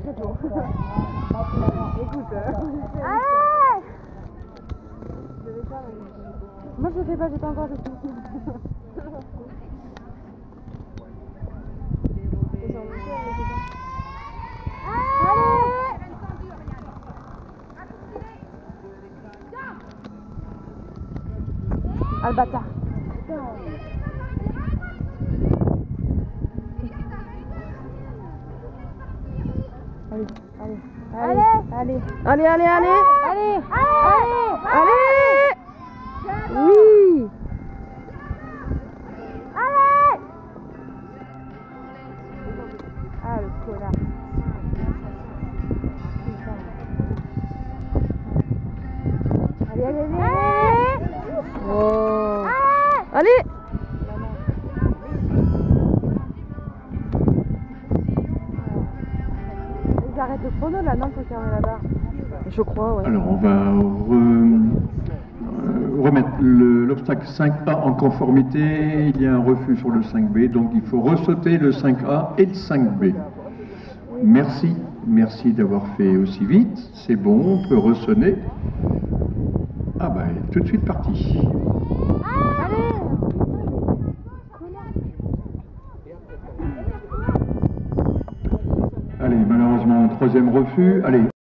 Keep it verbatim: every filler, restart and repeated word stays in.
c'est bon. Écoute. Allez! Moi je fais pas, j'ai pas encore de tout. Ah le bâtard. Allez, allez, allez, allez, allez, allez, allez, allez, allez, allez, oui. Allez! Ah le connard. Allez, allez, allez. Oh. Allez. Ils arrêtent le chrono là, non, faut qu'il y en ait là-bas. Je crois, ouais. Alors on va re- euh, remettre le- l'obstacle cinq A en conformité. Il y a un refus sur le cinq B, donc il faut ressauter le cinq A et le cinq B. Merci, merci d'avoir fait aussi vite. C'est bon, on peut ressonner. Ah bah, elle est tout de suite parti. Allez, malheureusement, troisième refus. Allez.